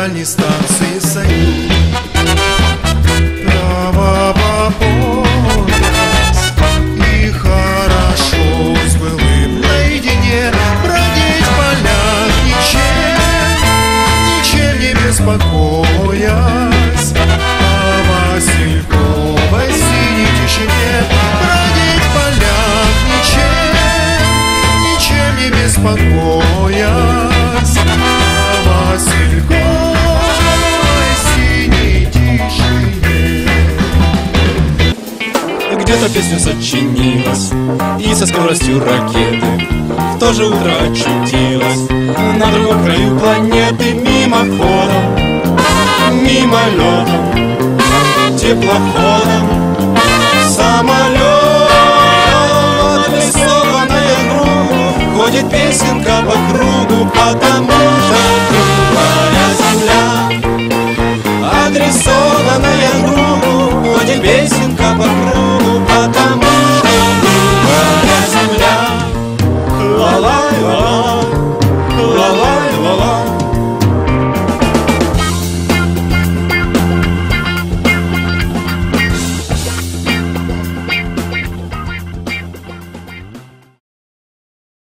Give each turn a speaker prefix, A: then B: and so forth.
A: дальней станции «Союз». Право попорясь, и хорошо с былым наедине бродить в полях, ничем не беспокоясь, а Васильковой синей тишине бродить в полях, ничем не беспокоясь, а Васильковой синей тишине.
B: Где-то песню сочинилась и со скоростью ракеты в то же утро очутилась на другом краю планеты. Мимоходом, мимолетом, теплоходом, самолетом, отрисованная кругу, ходит песенка по кругу, потому